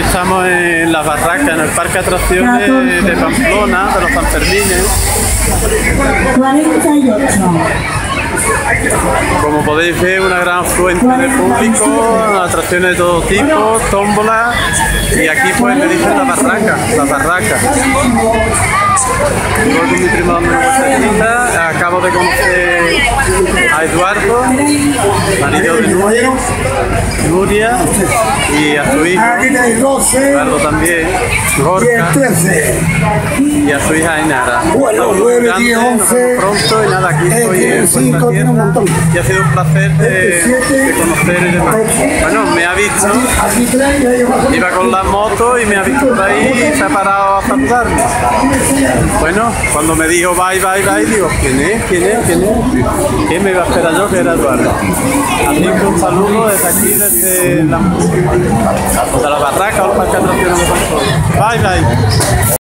Estamos en Las Barracas, en el Parque de Atracciones de Pamplona, de los Sanfermines. 48. Como podéis ver, una gran afluencia de público, atracciones de todo tipo, tómbolas, y aquí pues me dicen Las Barracas. Voy con mi primo dando una vueltecita. Acabo de conocer a Eduardo, marido de Nuria, y a su hijo, Eduardo también, Gorka, y a su hija Ainara. Bueno, 9, 10, 11, pronto, y nada, aquí estoy en Puerta Tierra, y ha sido un placer de conocer y demás. Bueno, me ha visto, iba con la moto y me ha visto por ahí y se ha parado a saludarme. Bueno, cuando me dijo bye, digo, ¿quién es? ¿Quién me iba a esperar yo? Que era Eduardo. Así que un saludo desde aquí, desde la Barraca o el Parque de Atracciones de Pamplona. Bye.